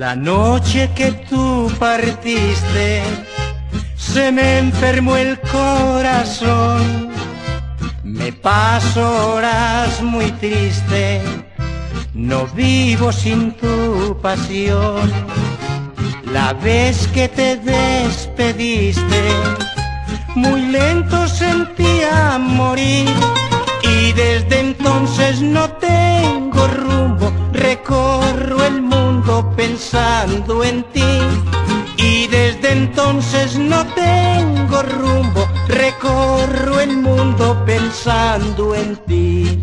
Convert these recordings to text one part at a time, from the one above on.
La noche que tú partiste, se me enfermó el corazón. Me paso horas muy triste, no vivo sin tu pasión. La vez que te despediste, muy lento sentía morir. Y desde entonces no tengo rumbo, recorro el mundo pensando en ti. Y desde entonces no tengo rumbo, recorro el mundo pensando en ti.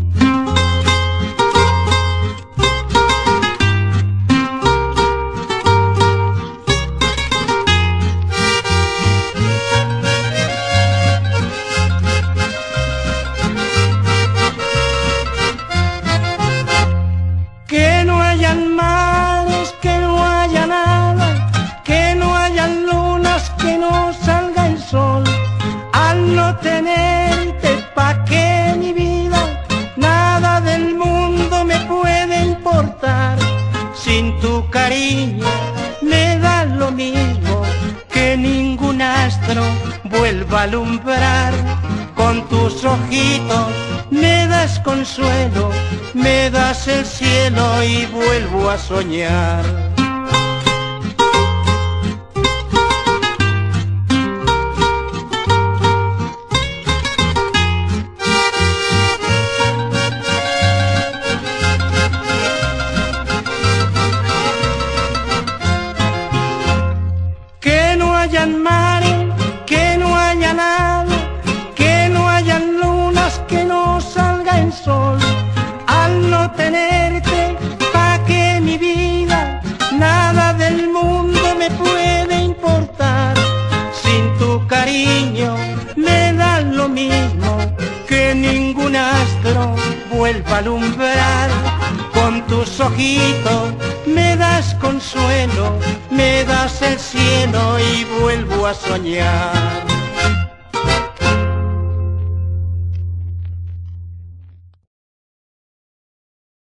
Que no hayan mares, que no haya nada, que no hayan lunas, que no salga el sol. Al no tenerte, pa' que mi vida, nada del mundo me puede importar. Sin tu cariño me da lo mismo, que ningún astro vuelva a alumbrar. Con tus ojitos me das consuelo, me das el cielo y vuelvo a soñar. Que no hayan mares, que no haya nada, que no hayan lunas, que no salga el sol. Al no tenerte, pa' que mi vida, nada del mundo me puede importar. Sin tu cariño me da lo mismo, que ningún astro vuelva a alumbrar. Con tus ojitos me das consuelo, me das el cielo y vuelvo a soñar.